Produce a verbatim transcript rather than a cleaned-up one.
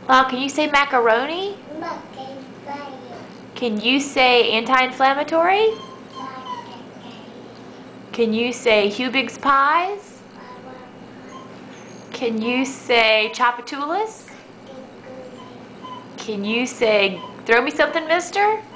Uh, can you say macaroni? Can you say anti-inflammatory? Can you say Hubig's pies? Can you say chapatulas? Can you say throw me something, mister?